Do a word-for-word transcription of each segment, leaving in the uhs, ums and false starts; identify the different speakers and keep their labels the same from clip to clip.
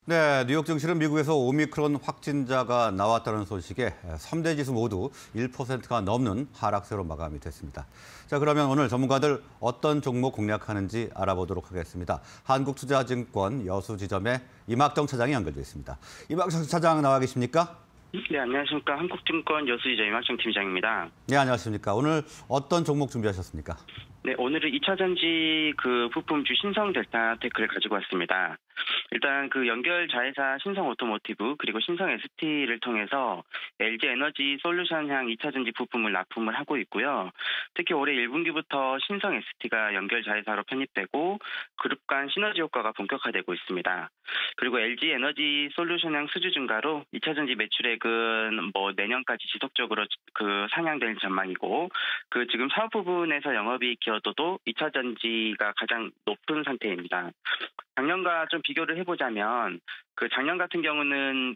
Speaker 1: 네, 뉴욕 증시는 미국에서 오미크론 확진자가 나왔다는 소식에 삼 대 지수 모두 일 퍼센트가 넘는 하락세로 마감이 됐습니다. 자, 그러면 오늘 전문가들 어떤 종목 공략하는지 알아보도록 하겠습니다. 한국투자증권 여수지점의 이막정 차장이 연결돼 있습니다. 이막정 차장 나와 계십니까?
Speaker 2: 네, 안녕하십니까. 한국증권 여수지점 이막정 팀장입니다.
Speaker 1: 네, 안녕하십니까. 오늘 어떤 종목 준비하셨습니까?
Speaker 2: 네, 오늘은 이 차 전지 그 부품주 신성 델타테크를 가지고 왔습니다. 일단 그 연결 자회사 신성 오토모티브 그리고 신성 에스티를 통해서 엘지 에너지 솔루션향 이 차 전지 부품을 납품을 하고 있고요. 특히 올해 일 분기부터 신성 에스티가 연결 자회사로 편입되고 그룹 간 시너지 효과가 본격화되고 있습니다. 그리고 엘지 에너지 솔루션향 수주 증가로 이 차 전지 매출액은 뭐 내년까지 지속적으로 그 상향될 전망이고 그 지금 사업 부분에서 영업이익 기여도도 이 차 전지가 가장 높은 상태입니다. 작년과 좀 비교를 해보자면 그 작년 같은 경우는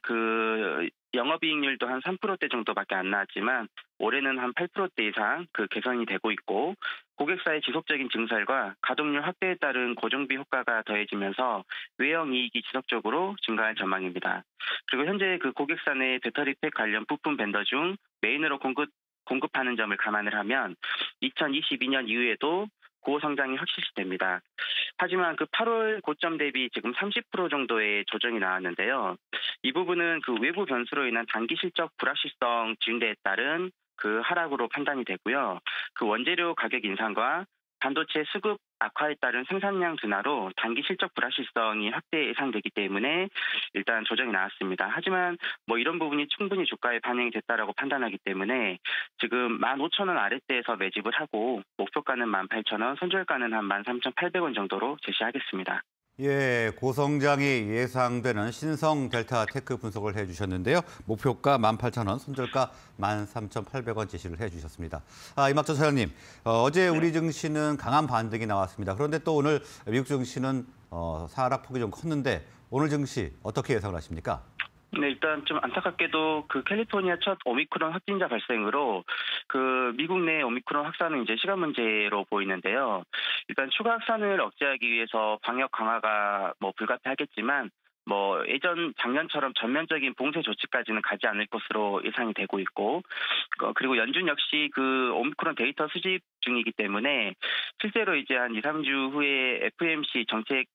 Speaker 2: 그 영업이익률도 한 삼 퍼센트대 정도밖에 안 나왔지만 올해는 한 팔 퍼센트대 이상 그 개선이 되고 있고 고객사의 지속적인 증설과 가동률 확대에 따른 고정비 효과가 더해지면서 외형 이익이 지속적으로 증가할 전망입니다. 그리고 현재 그 고객사 내 배터리팩 관련 부품 벤더 중 메인으로 공급 공급하는 점을 감안을 하면 이천이십이 년 이후에도 고성장이 확실시됩니다. 하지만 그 팔월 고점 대비 지금 삼십 퍼센트 정도의 조정이 나왔는데요. 이 부분은 그 외부 변수로 인한 단기 실적 불확실성 증대에 따른 그 하락으로 판단이 되고요. 그 원재료 가격 인상과 반도체 수급 악화에 따른 생산량 둔화로 단기 실적 불확실성이 확대 예상되기 때문에 일단 조정이 나왔습니다. 하지만 뭐 이런 부분이 충분히 주가에 반영이 됐다라고 판단하기 때문에 지금 만 오천 원 아래대에서 매집을 하고 목표가는 만 팔천 원, 손절가는 한 만 삼천 팔백 원 정도로 제시하겠습니다.
Speaker 1: 예, 고성장이 예상되는 신성 델타테크 분석을 해주셨는데요. 목표가 만 팔천 원, 손절가 만 삼천 팔백 원 제시를 해주셨습니다. 아, 이막정 사장님, 어, 어제 우리 증시는 강한 반등이 나왔습니다. 그런데 또 오늘 미국 증시는 어, 하락폭이 좀 컸는데 오늘 증시 어떻게 예상을 하십니까?
Speaker 2: 네, 일단 좀 안타깝게도 그 캘리포니아 첫 오미크론 확진자 발생으로 그 미국 내 오미크론 확산은 이제 시간 문제로 보이는데요. 일단 추가 확산을 억제하기 위해서 방역 강화가 뭐 불가피하겠지만 뭐 예전 작년처럼 전면적인 봉쇄 조치까지는 가지 않을 것으로 예상이 되고 있고 그리고 연준 역시 그 오미크론 데이터 수집 중이기 때문에 실제로 이제 한 이, 삼 주 후에 에프오엠씨 정책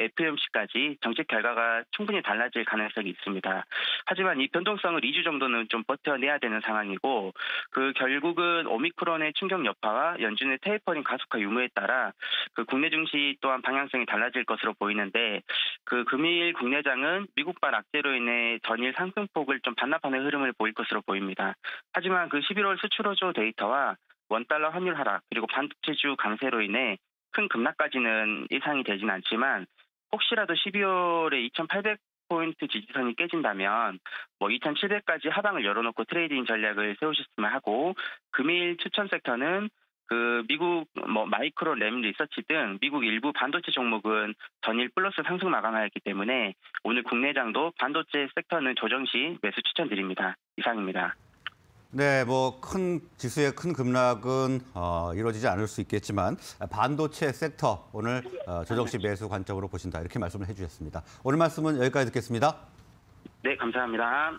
Speaker 2: 에프오엠씨까지 정책 결과가 충분히 달라질 가능성이 있습니다. 하지만 이 변동성을 이 주 정도는 좀 버텨내야 되는 상황이고 그 결국은 오미크론의 충격 여파와 연준의 테이퍼링 가속화 유무에 따라 그 국내 증시 또한 방향성이 달라질 것으로 보이는데 그 금일 국내장은 미국발 악재로 인해 전일 상승폭을 좀 반납하는 흐름을 보일 것으로 보입니다. 하지만 그 십일월 수출호조 데이터와 원달러 환율 하락 그리고 반도체주 강세로 인해 큰 급락까지는 예상이 되진 않지만 혹시라도 십이월에 이천팔백 포인트 지지선이 깨진다면 뭐 이천칠백까지 하방을 열어놓고 트레이딩 전략을 세우셨으면 하고 금일 추천 섹터는 그 미국 뭐 마이크로 램 리서치 등 미국 일부 반도체 종목은 전일 플러스 상승 마감하였기 때문에 오늘 국내장도 반도체 섹터는 조정 시 매수 추천드립니다. 이상입니다.
Speaker 1: 네, 뭐 큰 지수의 큰 급락은 어, 이루어지지 않을 수 있겠지만 반도체 섹터 오늘 어, 조정 시 매수 관점으로 보신다 이렇게 말씀을 해주셨습니다. 오늘 말씀은 여기까지 듣겠습니다.
Speaker 2: 네, 감사합니다.